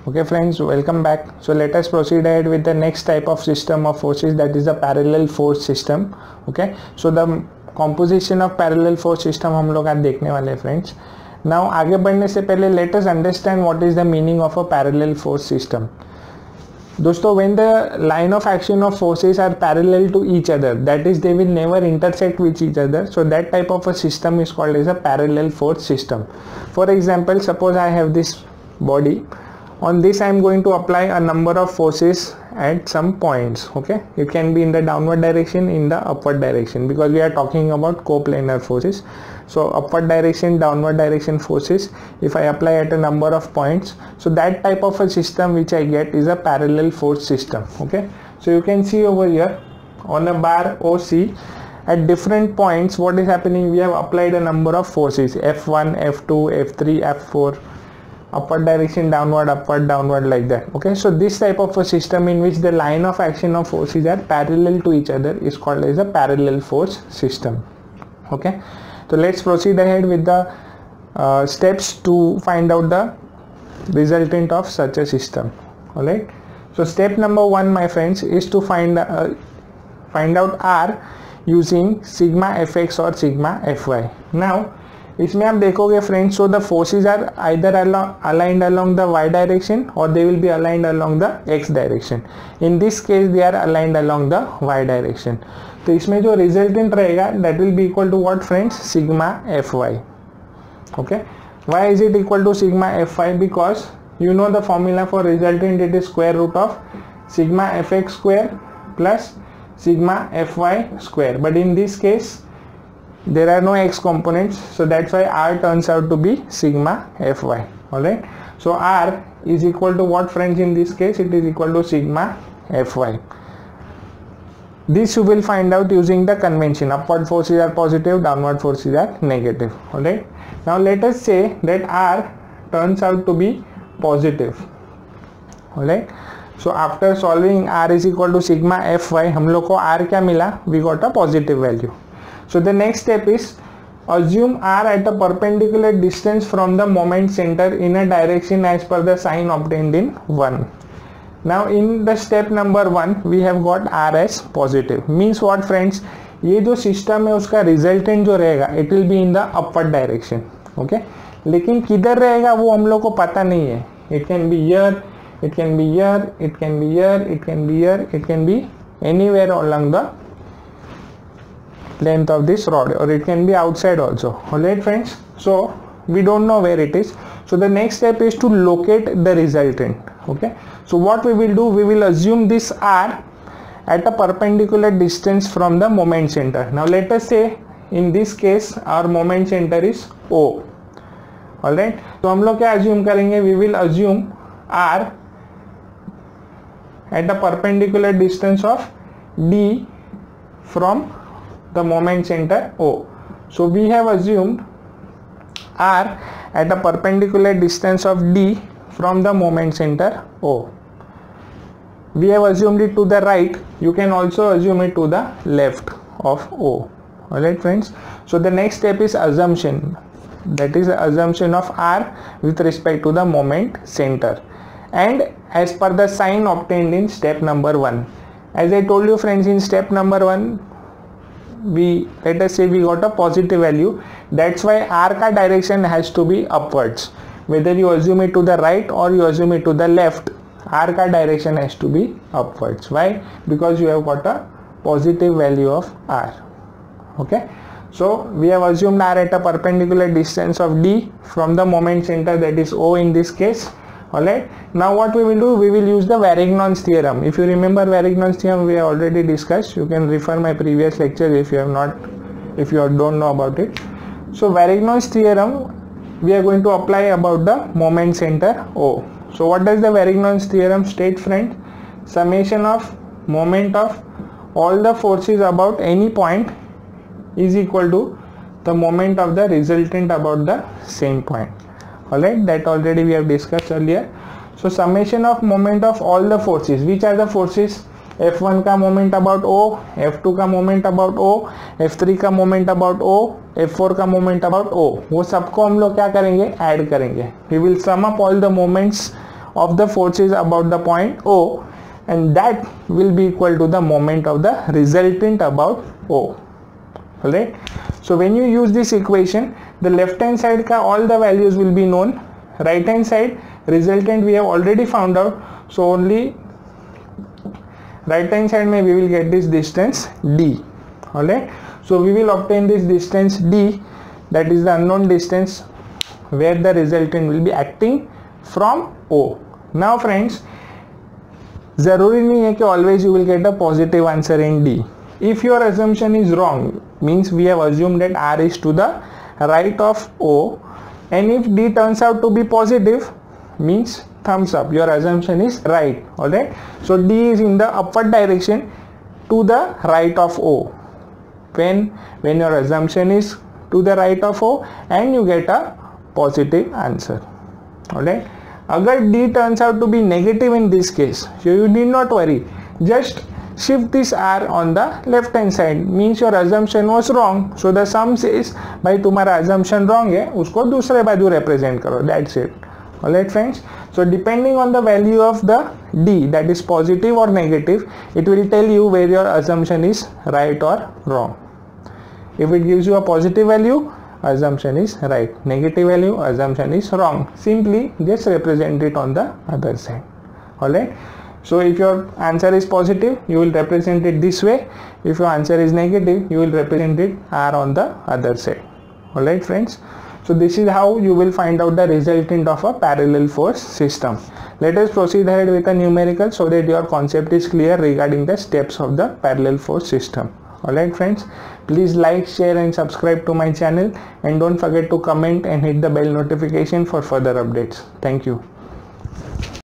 Okay friends, welcome back. So let us proceed ahead with the next type of system of forces, that is the parallel force system. Okay, so the composition of parallel force system हम लोग आज देखने वाले हैं friends. Now आगे बढ़ने से पहले let us understand what is the meaning of a parallel force system. दोस्तों, when the line of action of forces are parallel to each other, that is they will never intersect with each other, so that type of a system is called as a parallel force system. For example, suppose I have this body. On this I am going to apply a number of forces at some points. Okay, it can be in the downward direction, in the upward direction, because we are talking about coplanar forces. So upward direction, downward direction forces, if I apply at a number of points, so that type of a system which I get is a parallel force system. Okay, so you can see over here on a bar OC, at different points what is happening, we have applied a number of forces, F1, F2, F3, F4, upward direction, downward, upward, downward, like that. Okay, so this type of a system in which the line of action of forces are parallel to each other is called as a parallel force system. Okay, so let's proceed ahead with the steps to find out the resultant of such a system. All right, so step number 1, my friends, is to find out R using sigma fx or sigma fy. Now इसमें आप देखोगे friends, so the forces are either aligned along the y direction or they will be aligned along the x direction. In this case they are aligned along the y direction. तो इसमें जो resultant रहेगा that will be equal to what friends? Sigma fy. Okay, why is it equal to sigma fy? Because you know the formula for resultant, it is square root of sigma fx square plus sigma fy square, but in this case there are no x components, so that's why R turns out to be sigma fy. Alright, so R is equal to what friends? In this case it is equal to sigma fy. This you will find out using the convention, upward forces are positive, downward forces are negative. Alright, now let us say that R turns out to be positive. Alright, so after solving R is equal to sigma fy, हम लोग को R क्या मिला? We got a positive value. So the next step is assume R at a perpendicular distance from the moment center in a direction as per the sign obtained in 1. Now in the step number 1 we have got R as positive. Means what friends? ये जो system है उसका resultant जो रहेगा it will be in the upward direction. Okay, लेकिन किधर रहेगा वो हम लोग को पता नहीं है. It can be here, it can be here, it can be here, it can be here, it can be anywhere along the length of this rod, or it can be outside also. Alright friends, so we don't know where it is. So the next step is to locate the resultant. Okay, so what we will do, we will assume this R at a perpendicular distance from the moment center. Now let us say in this case our moment center is O. Alright, तो हम लोग क्या assume करेंगे? We will assume R at a perpendicular distance of D from the moment center O. So we have assumed R at a perpendicular distance of D from the moment center O. We have assumed it to the right, you can also assume it to the left of O. Alright friends, so the next step is assumption, that is the assumption of R with respect to the moment center and as per the sign obtained in step number 1. As I told you friends, in step number 1 let us say we got a positive value, that's why R का direction has to be upwards. Whether you assume it to the right or you assume it to the left, R का direction has to be upwards. Why? Because you have got a positive value of R. Okay, so we have assumed R at a perpendicular distance of D from the moment center, that is O in this case. Alright, now what we will do, we will use the Varignon's theorem. If you remember Varignon's theorem, we have already discussed. You can refer my previous lecture if you don't know about it. So Varignon's theorem we are going to apply about the moment center O. So what does the Varignon's theorem state friend? Summation of moment of all the forces about any point is equal to the moment of the resultant about the same point. Alright, that already we have discussed earlier. So summation of moment of all the forces. Which are the forces? F1 का moment about O, F2 का moment about O, F3 का moment about O, F4 का moment about O. वो सबको हम लोग क्या करेंगे? ऐड करेंगे. We will sum up all the moments of the forces about the point O, and that will be equal to the moment of the resultant about O. Alright, so when you use this equation, the left hand side ka all the values will be known, right hand side resultant we have already found out, so only right hand side mein we will get this distance D. Alright, so we will obtain this distance D, that is the unknown distance where the resultant will be acting from O. Now friends, जरूरी नहीं है कि always you will get a positive answer in D. If your assumption is wrong, means we have assumed that R is to the right of O, and if D turns out to be positive, means thumbs up, your assumption is right. Alright, so D is in the upward direction to the right of O. When your assumption is to the right of O and you get a positive answer. Alright, agar D turns out to be negative in this case, so you need not worry, just shift this R on the left hand side, means your assumption was wrong, so the sum says भाई तुम्हारा assumption wrong है, उसको दूसरे बाजू represent करो, that's it. Alright friends, so depending on the value of the D, that is positive or negative, it will tell you where your assumption is right or wrong. If it gives you a positive value, assumption is right, negative value, assumption is wrong, simply just represent it on the other side. Alright, so if your answer is positive, you will represent it this way. If your answer is negative, you will represent it R on the other side. Alright friends, so this is how you will find out the resultant of a parallel force system. Let us proceed ahead with a numerical so that your concept is clear regarding the steps of the parallel force system. Alright friends, please like, share and subscribe to my channel, and don't forget to comment and hit the bell notification for further updates. Thank you.